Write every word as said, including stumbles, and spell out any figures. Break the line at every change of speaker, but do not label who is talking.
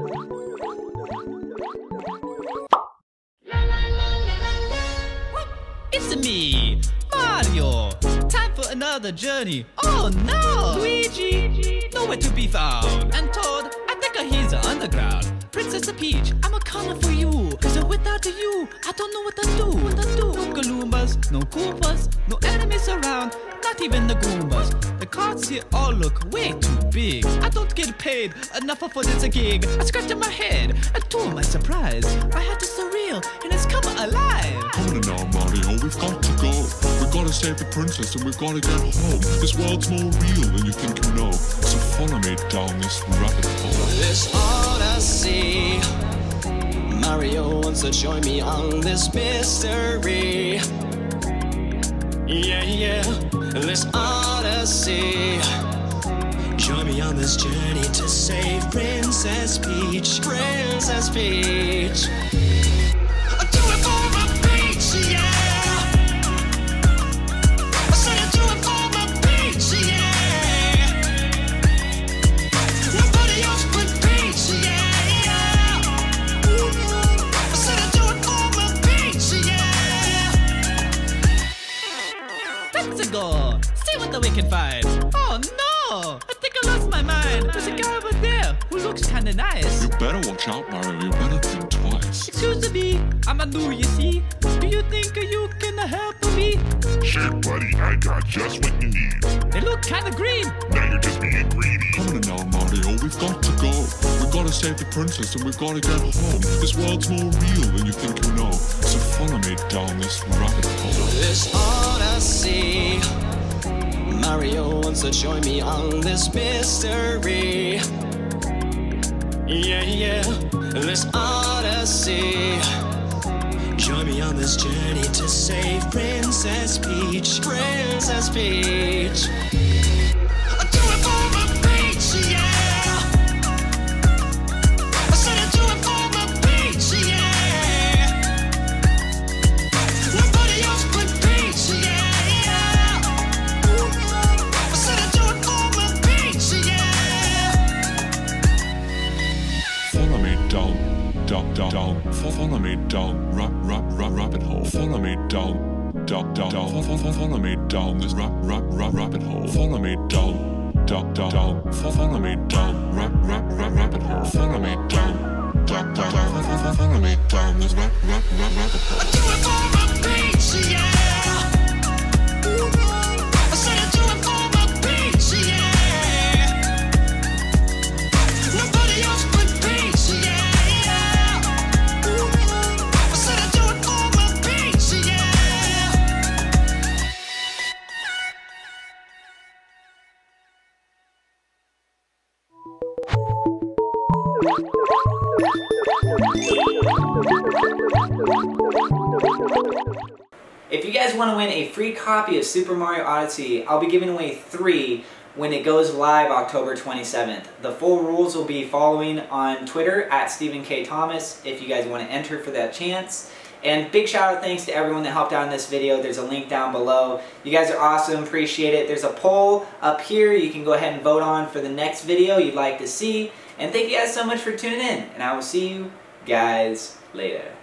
It's me, Mario. Time for another journey. Oh no! Luigi, nowhere to be found. And Toad, I think he's underground. Princess Peach, I'ma come for you. Cause without you, I don't know what to do. What to do? No galoombas, no koopas, no enemies around. Not even the goombas. The cards here all look way too big. I don't get paid enough for this gig. I scratched my head, and to my surprise, my heart is surreal and it's come alive.
Come on now, Mario, we've got to go. We've got to save the princess and we've got to get home. This world's more real than you think you know. So follow me down this rabbit hole.
This Odyssey, Mario wants to join me on this mystery. Yeah, yeah, this Odyssey. Join me on this journey to save Princess Peach, Princess Peach. I do it for my Peach, yeah. I said I do it for my Peach, yeah. Nobody else but Peach, yeah, yeah. I said I do it for my Peach, yeah.
Let's go. See what we can find. Oh no! I think I lost my mind. There's a guy over there who looks kinda nice.
You better watch out, Mario. You better think twice.
Excuse me, I'm a new, you see. Do you think you can help me?
Sure, buddy, I got just what you need.
They look kinda green.
Now you're just being greedy.
Come on now, Mario, we've got to go. We've got to save the princess and we've got to get home. This world's more real than you think you know. So follow me down this rabbit hole.
This Odyssey, Mario wants to join me on this mystery. Yeah, yeah, this Odyssey. Join me on this journey to save Princess Peach, Princess Peach. I do it for my Peach, yeah. I said I do it for my Peach, yeah. Nobody else but Peach, yeah, yeah. I said I do it for my Peach, yeah.
Follow me down, down, down, down. Follow me down, rap, rap, rap, rabbit hole. Follow me down, down, down, down. Follow me down this rap, rap, rap, rabbit hole. Follow me down, down, down, down. Follow me down, rap, rap, rap, rabbit hole. Follow me down, down, down, down. Follow me down this rap, rap, rap, rabbit hole.
I do it for my Peach, yeah. I said I do it for my Peach, yeah. Nobody else but Peach, yeah, yeah. I said I do it for my Peach, yeah.
If you guys want to win a free copy of Super Mario Odyssey, I'll be giving away three when it goes live October twenty-seventh. The full rules will be following on Twitter at Stephen K. Thomas if you guys want to enter for that chance. And big shout out thanks to everyone that helped out in this video. There's a link down below. You guys are awesome, appreciate it. There's a poll up here you can go ahead and vote on for the next video you'd like to see. And thank you guys so much for tuning in, and I will see you guys later.